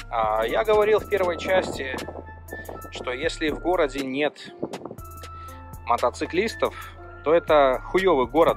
Я говорил в первой части, что если в городе нет мотоциклистов, то это хуёвый город.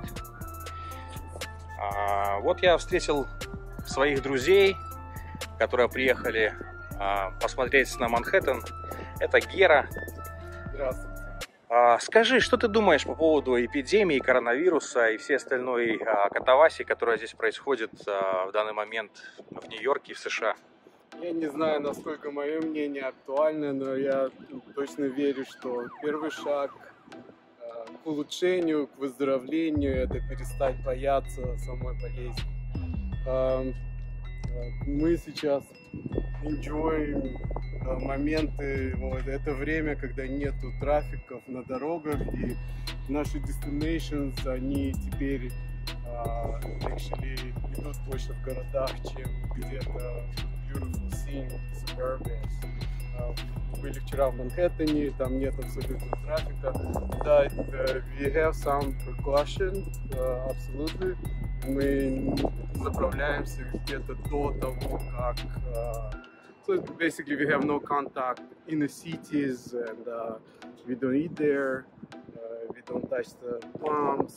Вот я встретил своих друзей, которые приехали посмотреть на Манхэттен. Это Гера. Здравствуйте. Скажи, что ты думаешь по поводу эпидемии, коронавируса и всей остальной катавасии, которая здесь происходит в данный момент в Нью-Йорке и в США? Я не знаю, насколько мое мнение актуально, но я точно верю, что первый шаг к улучшению, к выздоровлению – это перестать бояться самой болезни. Мы сейчас enjoying моменты, вот это время, когда нету трафиков на дорогах, и наши destinations, они теперь actually идут больше в городах, чем где-то beautiful scene, suburbia. Были вчера в Манхэттене, там нет абсолютно трафика. Да, we have some precaution, абсолютно. Мы направляемся где-то до того, как... So basically we have no contact in the cities, and we don't eat there, we don't touch the palms,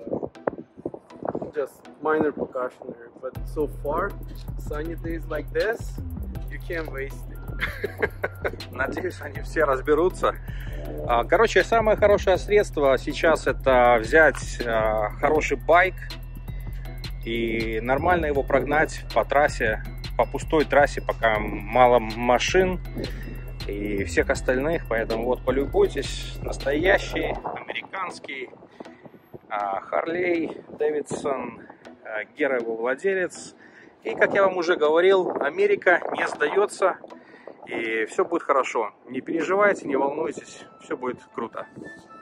just minor precautionary. But so far, sunny days like this, you can't waste it. Надеюсь, они все разберутся. Короче, самое хорошее средство сейчас это взять хороший байк и нормально его прогнать по трассе, по пустой трассе, пока мало машин и всех остальных. Поэтому вот полюбуйтесь, настоящий американский Харлей Дэвидсон, Гера его владелец. И как я вам уже говорил, Америка не сдается, и все будет хорошо. Не переживайте, не волнуйтесь, все будет круто.